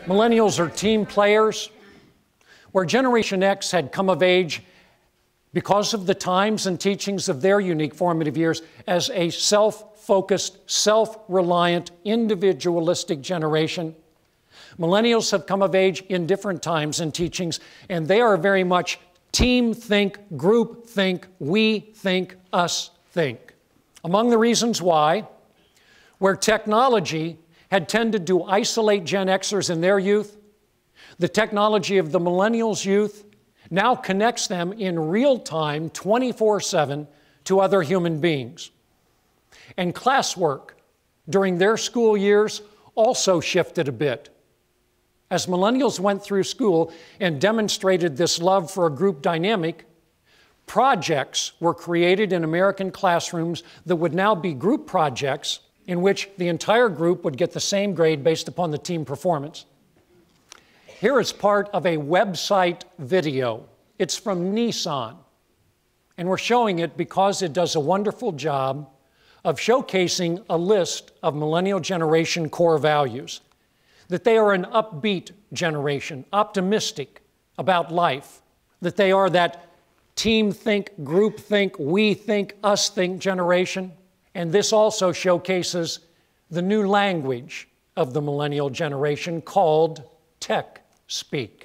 Millennials are team players. Where Generation X had come of age because of the times and teachings of their unique formative years as a self-focused, self-reliant, individualistic generation, Millennials have come of age in different times and teachings, and they are very much team think, group think, we think, us think. Among the reasons why, where technology had tended to isolate Gen Xers in their youth, the technology of the Millennials' youth now connects them in real time, 24/7, to other human beings. And classwork during their school years also shifted a bit. As Millennials went through school and demonstrated this love for a group dynamic, projects were created in American classrooms that would now be group projects in which the entire group would get the same grade based upon the team performance. Here is part of a website video. It's from Nissan, and we're showing it because it does a wonderful job of showcasing a list of millennial generation core values, that they are an upbeat generation, optimistic about life, that they are that team think, group think, we think, us think generation. And this also showcases the new language of the millennial generation called tech speak.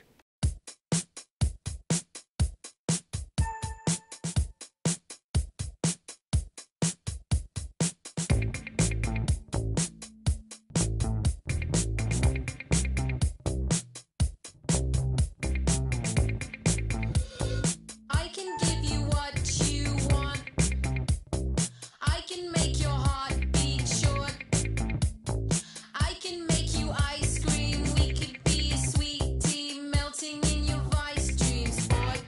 I can give you what you want. I can make your heart beat short. I can make you ice cream. We could be a sweet tea melting in your vice dreams, sport.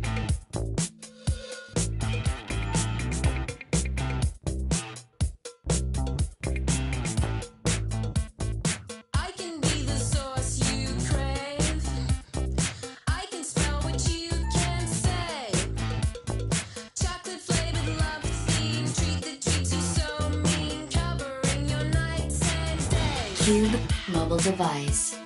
I can be the source you crave. I can spell what you can't say. Chocolate flavored love theme. Treat that treats you so mean. Covering your nights and days. Cube mobile device.